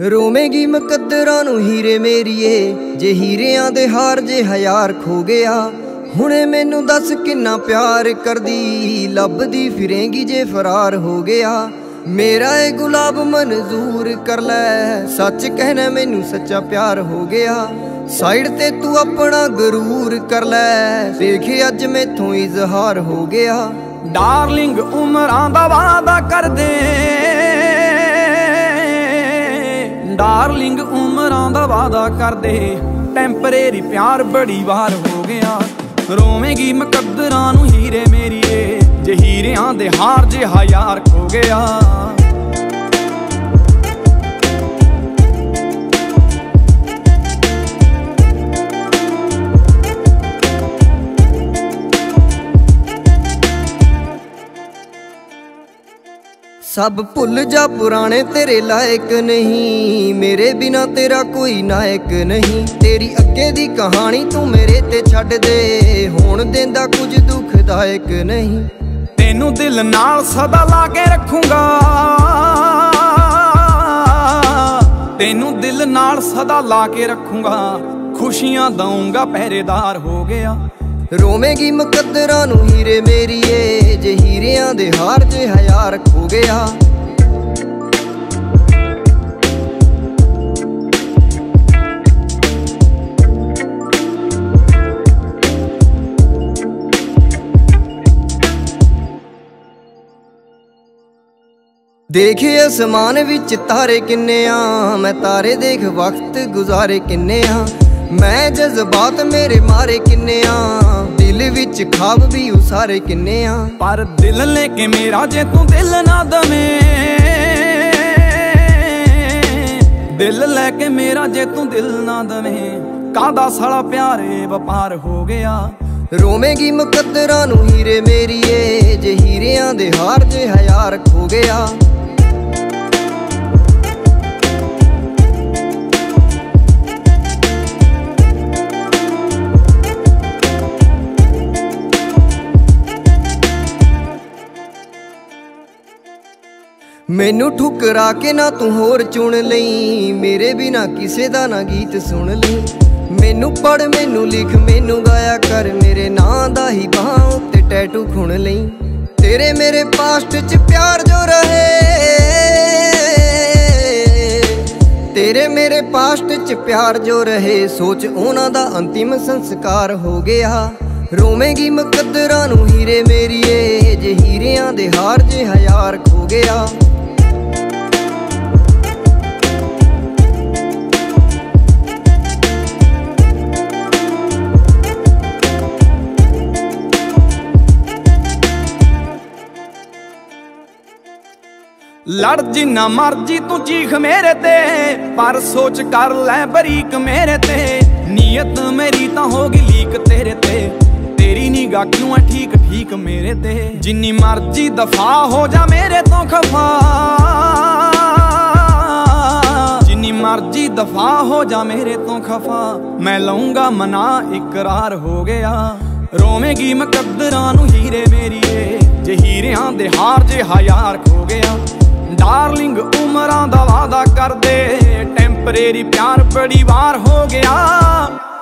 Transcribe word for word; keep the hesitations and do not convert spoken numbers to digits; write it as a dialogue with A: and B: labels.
A: रोवेगी मुकद्दरां नूं हीरे मेरीए, जे हीरियां दे हार जे हयार खो गया। हुणे मैनू दस किन्ना प्यार करदी, लभदी फिरेंगी जे फरार हो गया। मेरा ए गुलाब मंजूर कर लै, सच कहना मैनू सच्चा प्यार हो गया। साइड ते तू अपना गरूर कर लै, देखे अज मैथों इजहार हो गया।
B: डार्लिंग उमरां दा वादा कर दे, डार्लिंग उमरां दा वादा कर दे, टैंपरेरी प्यार बड़ी बार हो गया। रोवेगी मुकद्दरां नूं हीरे मेरीए, जे हीरियां दे हार जे हयार खो गया।
A: सब भुल जा पुराने तेरे लायक नहीं, मेरे बिना तेरा कोई नायक नहीं। तेरी अगे दी कहानी तू मेरे ते छड्ड दे, होण देंदा कुछ दुखदायक नहीं।
B: तेनू दिल नाल सदा ला के रखूंगा, तेनू दिल नाल सदा ला के रखूंगा, खुशियां दूंगा पहरेदार हो गया।
A: रोवेगी मुकद्दरां नूं हीरे मेरीए, जे हीरियां दे हार जे हयार खो गया। देखे आसमान विच तारे किन्ने आ, मैं तारे देख वक्त गुजारे किन्ने आ। मैं जज्बात मेरे मारे किन्ने आ, दिल विच ख्वाब भी उसारे किन्ने आ।
B: पर दिल लेके मेरा जे तू दिल ना दवे, दिल लेके मेरा जे तू दिल ना दवे, कादा साला प्यारे वपार हो गया।
A: रोवेगी मुकद्दरां नूं हीरे मेरीए, जे हीरियां दे हार जे हयार खो गया। मैनू ठुकरा के ना तू होर चुन लई, मेरे बिना किसे दा ना गीत सुन लई। मैनू पढ़ मैनू लिख मैनू गाया कर, मेरे नां दा ही बाहां उत्ते टैटू खुण लई। तेरे मेरे पास्ट च प्यार जो रहे, तेरे मेरे पास्ट च प्यार जो रहे, सोच उन्हां दा अंतिम संस्कार हो गया। रोवेगी मुकद्दरां नूं हीरे मेरीए, जे हीरियां दे हार जे हयार खो गया।
B: लड़ जिन्ना मर्जी तू चीख मेरे ते, पर सोच कर लै बरीक मेरे ते। नीयत मेरी तां होगी लीक तेरे ते, तेरी निगाह क्यों है ठीक ठीक मेरे ते। जिन्नी मर्जी दफा हो जा मेरे तो खफा, जिन्नी मर्जी दफा हो जा मेरे तो खफा, मैं लऊंगा मना इकरार हो गया। रोवेगी मुकद्दरां नूं हीरे मेरीए, जे हीरियां दे हार जे हयार खो गया। डार्लिंग उमरां दा वादा कर दे, टैंपरेरी प्यार बड़ी बार हो गया।